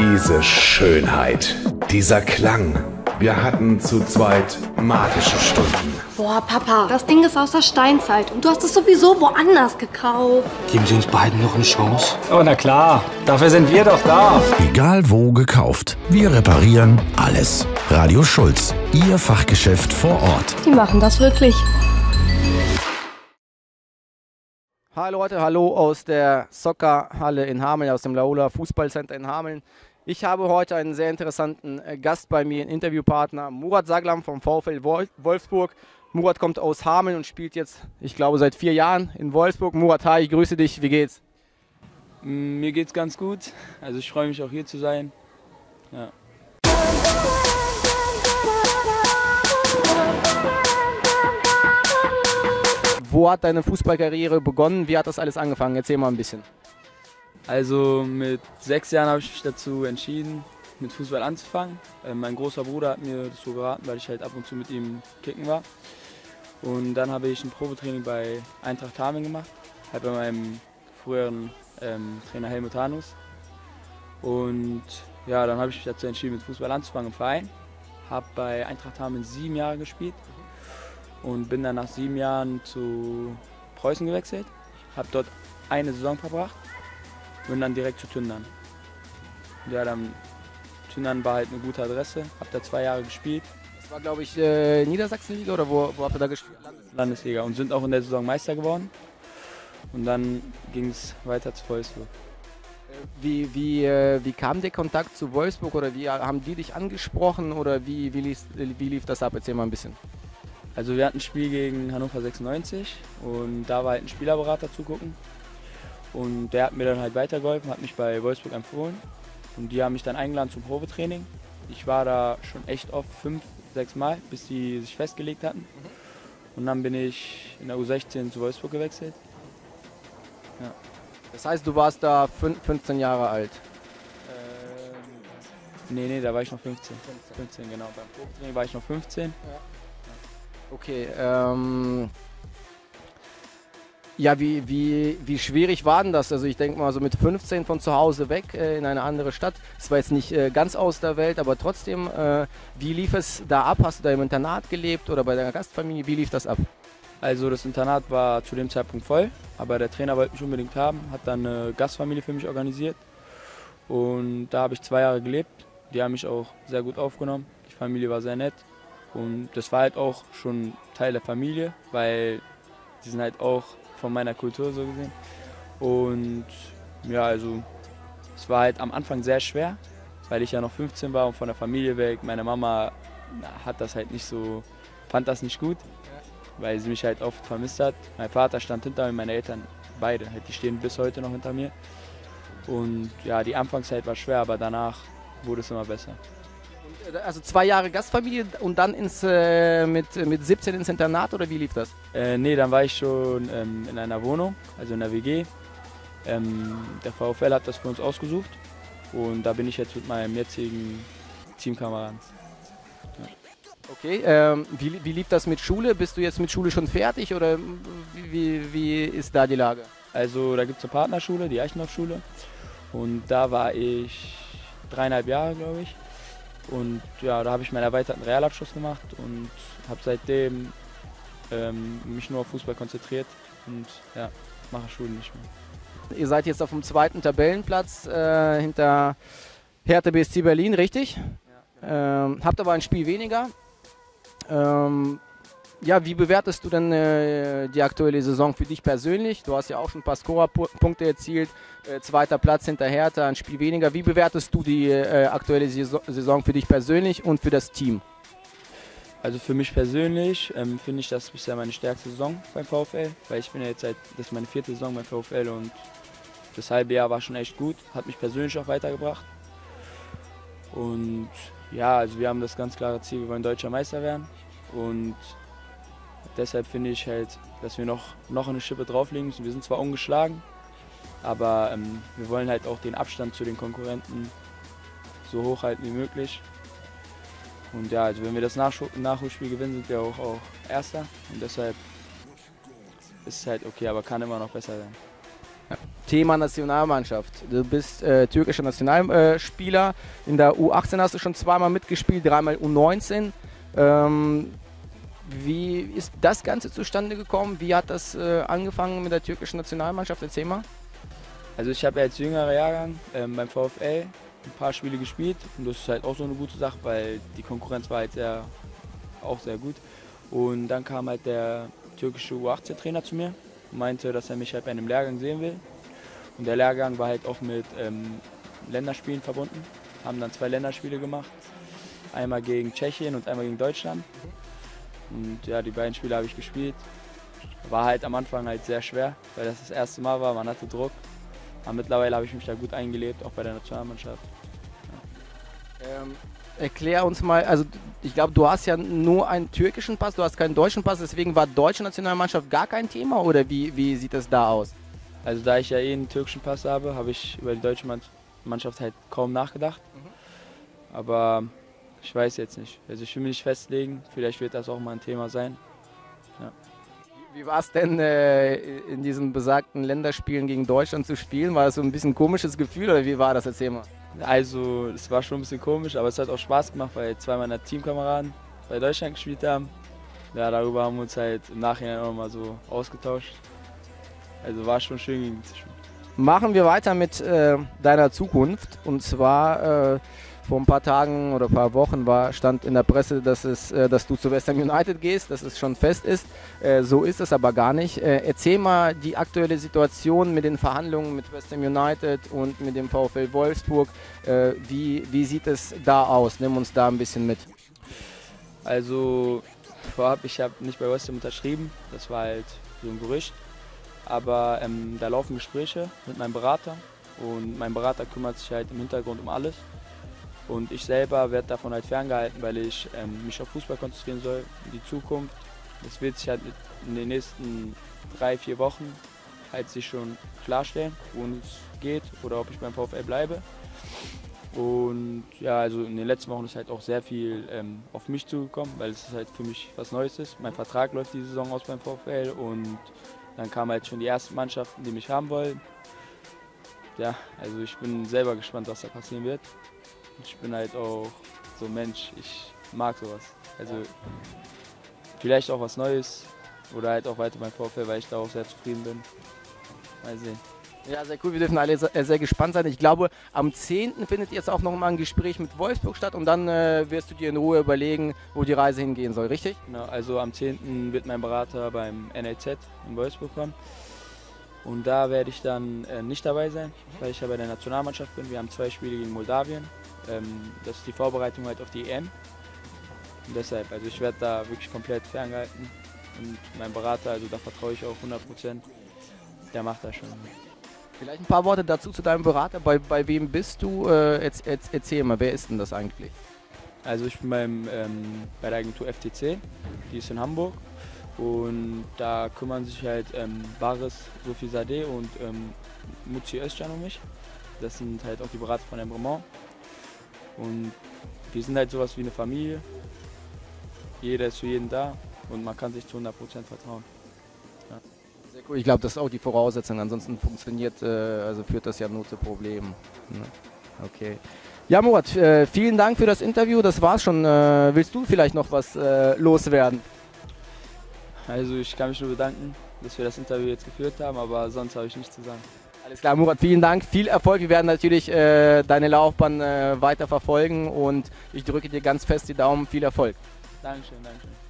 Diese Schönheit, dieser Klang. Wir hatten zu zweit magische Stunden. Boah, Papa, das Ding ist aus der Steinzeit und du hast es sowieso woanders gekauft. Geben Sie uns beiden noch eine Chance? Oh, na klar. Dafür sind wir doch da. Egal wo gekauft. Wir reparieren alles. Radio Schulz, Ihr Fachgeschäft vor Ort. Die machen das wirklich. Hi Leute, hallo aus der Soccerhalle in Hameln, aus dem Laola Fußballcenter in Hameln. Ich habe heute einen sehr interessanten Gast bei mir, einen Interviewpartner, Murat Saglam vom VfL Wolfsburg. Murat kommt aus Hameln und spielt jetzt, ich glaube, seit 4 Jahren in Wolfsburg. Murat, hi, ich grüße dich, wie geht's? Mir geht's ganz gut, also ich freue mich auch hier zu sein. Ja. Wo hat deine Fußballkarriere begonnen? Wie hat das alles angefangen? Erzähl mal ein bisschen. Also mit 6 Jahren habe ich mich dazu entschieden, mit Fußball anzufangen. Mein großer Bruder hat mir das so geraten, weil ich halt ab und zu mit ihm kicken war. Und dann habe ich ein Probetraining bei Eintracht Hameln gemacht, halt bei meinem früheren Trainer Helmut Hanus. Und ja, dann habe ich mich dazu entschieden, mit Fußball anzufangen im Verein. Habe bei Eintracht Hameln 7 Jahre gespielt und bin dann nach 7 Jahren zu Preußen gewechselt. Habe dort eine Saison verbracht. Bin dann direkt zu Tündern. Ja, dann Tündern war halt eine gute Adresse, hab da 2 Jahre gespielt. Das war, glaube ich, Niedersachsenliga oder wo habt ihr da gespielt? Landesliga und sind auch in der Saison Meister geworden. Und dann ging es weiter zu Wolfsburg. Wie kam der Kontakt zu Wolfsburg oder wie haben die dich angesprochen oder wie lief das ab? Erzähl mal ein bisschen. Also wir hatten ein Spiel gegen Hannover 96 und da war halt ein Spielerberater zugucken. Und der hat mir dann halt weitergeholfen, hat mich bei Wolfsburg empfohlen. Und die haben mich dann eingeladen zum Probetraining. Ich war da schon echt oft 5, 6 Mal, bis die sich festgelegt hatten. Und dann bin ich in der U16 zu Wolfsburg gewechselt. Ja. Das heißt, du warst da 15 Jahre alt? Nee, da war ich noch 15. 15, genau. Beim Probetraining war ich noch 15. Ja. Okay, ja, wie schwierig war denn das? Also ich denke mal so mit 15 von zu Hause weg in eine andere Stadt. Es war jetzt nicht ganz aus der Welt, aber trotzdem, wie lief es da ab? Hast du da im Internat gelebt oder bei deiner Gastfamilie? Wie lief das ab? Also das Internat war zu dem Zeitpunkt voll, aber der Trainer wollte mich unbedingt haben, hat dann eine Gastfamilie für mich organisiert. Und da habe ich 2 Jahre gelebt. Die haben mich auch sehr gut aufgenommen. Die Familie war sehr nett. Und das war halt auch schon Teil der Familie, weil die sind halt auch von meiner Kultur so gesehen. Und ja, also es war halt am Anfang sehr schwer, weil ich ja noch 15 war und von der Familie weg. Meine Mama hat das halt nicht so, fand das nicht gut, weil sie mich halt oft vermisst hat. Mein Vater stand hinter mir, meine Eltern beide, halt, die stehen bis heute noch hinter mir. Und ja, die Anfangszeit war schwer, aber danach wurde es immer besser. Also 2 Jahre Gastfamilie und dann mit 17 ins Internat oder wie lief das? Nee, dann war ich schon in einer Wohnung, also in der WG. Der VfL hat das für uns ausgesucht und da bin ich jetzt mit meinem jetzigen Teamkameraden. Ja. Okay, wie lief das mit Schule? Bist du jetzt mit Schule schon fertig oder wie ist da die Lage? Also da gibt es eine Partnerschule, die Eichendorff-Schule, und da war ich 3,5 Jahre, glaube ich. Und ja, da habe ich meinen erweiterten Realabschluss gemacht und habe seitdem mich nur auf Fußball konzentriert und ja, mache Schule nicht mehr. Ihr seid jetzt auf dem 2. Tabellenplatz hinter Hertha BSC Berlin, richtig? Ja, genau. Habt aber ein Spiel weniger. Ja, wie bewertest du denn die aktuelle Saison für dich persönlich? Du hast ja auch schon ein paar Scorerpunkte erzielt, 2. Platz hinter Hertha, ein Spiel weniger. Wie bewertest du die aktuelle Saison für dich persönlich und für das Team? Also für mich persönlich finde ich das bisher meine stärkste Saison beim VfL, weil ich bin ja jetzt das ist meine 4. Saison beim VfL und das halbe Jahr war schon echt gut, hat mich persönlich auch weitergebracht. Und ja, also wir haben das ganz klare Ziel, wir wollen Deutscher Meister werden und deshalb finde ich halt, dass wir noch eine Schippe drauflegen müssen. Wir sind zwar ungeschlagen, aber wir wollen halt auch den Abstand zu den Konkurrenten so hoch halten wie möglich. Und ja, also wenn wir das Nachholspiel gewinnen, sind wir auch Erster. Und deshalb ist es halt okay, aber kann immer noch besser sein. Ja. Thema Nationalmannschaft. Du bist türkischer Nationalspieler. In der U18 hast du schon zweimal mitgespielt, dreimal U19. Wie ist das Ganze zustande gekommen? Wie hat das angefangen mit der türkischen Nationalmannschaft? Erzähl mal. Also ich habe ja als jüngerer Jahrgang beim VfL ein paar Spiele gespielt und das ist halt auch so eine gute Sache, weil die Konkurrenz war halt auch sehr gut. Und dann kam halt der türkische U18-Trainer zu mir und meinte, dass er mich halt bei einem Lehrgang sehen will. Und der Lehrgang war halt auch mit Länderspielen verbunden. Haben dann 2 Länderspiele gemacht, einmal gegen Tschechien und einmal gegen Deutschland. Und ja, die beiden Spiele habe ich gespielt. War halt am Anfang halt sehr schwer, weil das erste Mal war, man hatte Druck. Aber mittlerweile habe ich mich da gut eingelebt, auch bei der Nationalmannschaft. Ja. Erklär uns mal, also ich glaube, du hast ja nur einen türkischen Pass, du hast keinen deutschen Pass, deswegen war deutsche Nationalmannschaft gar kein Thema oder wie sieht das da aus? Also da ich ja einen türkischen Pass habe, habe ich über die deutsche Mannschaft halt kaum nachgedacht. Aber ich weiß jetzt nicht. Also ich will mich nicht festlegen, vielleicht wird das auch mal ein Thema sein. Ja. Wie war es denn in diesen besagten Länderspielen gegen Deutschland zu spielen? War das so ein bisschen ein komisches Gefühl oder wie war das? Erzähl mal. Also es war schon ein bisschen komisch, aber es hat auch Spaß gemacht, weil 2 meiner Teamkameraden bei Deutschland gespielt haben. Ja, darüber haben wir uns halt im Nachhinein auch mal so ausgetauscht. Also war schon schön gegen zu spielen. Machen wir weiter mit deiner Zukunft. Und zwar vor ein paar Tagen oder ein paar Wochen stand in der Presse, dass du zu West Ham United gehst, dass es schon fest ist. So ist es aber gar nicht. Erzähl mal die aktuelle Situation mit den Verhandlungen mit West Ham United und mit dem VfL Wolfsburg. Wie sieht es da aus? Nimm uns da ein bisschen mit. Also vorab, ich habe nicht bei West Ham unterschrieben. Das war halt so ein Gerücht. Aber da laufen Gespräche mit meinem Berater und mein Berater kümmert sich halt im Hintergrund um alles. Und ich selber werde davon halt ferngehalten, weil ich mich auf Fußball konzentrieren soll, in die Zukunft. Das wird sich halt in den nächsten 3-4 Wochen halt sich schon klarstellen, wo es geht oder ob ich beim VfL bleibe. Und ja, also in den letzten Wochen ist halt auch sehr viel auf mich zugekommen, weil es halt für mich was Neues ist. Mein Vertrag läuft die Saison aus beim VfL und dann kamen halt schon die ersten Mannschaften, die mich haben wollen. Ja, also ich bin selber gespannt, was da passieren wird. Ich bin halt auch so ein Mensch, ich mag sowas. Also vielleicht auch was Neues oder halt auch weiter beim VfL, weil ich da auch sehr zufrieden bin. Mal sehen. Ja, sehr cool. Wir dürfen alle sehr gespannt sein. Ich glaube, am 10. findet jetzt auch noch mal ein Gespräch mit Wolfsburg statt und dann wirst du dir in Ruhe überlegen, wo die Reise hingehen soll, richtig? Genau, also am 10. wird mein Berater beim NLZ in Wolfsburg kommen. Und da werde ich dann nicht dabei sein, weil ich ja bei der Nationalmannschaft bin. Wir haben 2 Spiele gegen Moldawien. Das ist die Vorbereitung halt auf die EM. Und deshalb, also ich werde da wirklich komplett ferngehalten. Und mein Berater, also da vertraue ich auch 100%, der macht das schon. Vielleicht ein paar Worte dazu zu deinem Berater. Bei wem bist du? Erzähl mal, wer ist denn das eigentlich? Also ich bin bei der Agentur FTC, die ist in Hamburg. Und da kümmern sich halt Baris Sofizadeh und Muci Özcan um mich. Das sind halt auch die Berater von Embrement. Und wir sind halt sowas wie eine Familie. Jeder ist für jeden da und man kann sich zu 100% vertrauen. Ja. Sehr cool. Ich glaube, das ist auch die Voraussetzung. Ansonsten führt das ja nur zu Problemen. Ne? Okay. Ja, Murat, vielen Dank für das Interview. Das war's schon. Willst du vielleicht noch was loswerden? Also ich kann mich nur bedanken, dass wir das Interview jetzt geführt haben, aber sonst habe ich nichts zu sagen. Alles klar, Murat, vielen Dank, viel Erfolg. Wir werden natürlich deine Laufbahn weiter verfolgen und ich drücke dir ganz fest die Daumen. Viel Erfolg. Dankeschön, Dankeschön.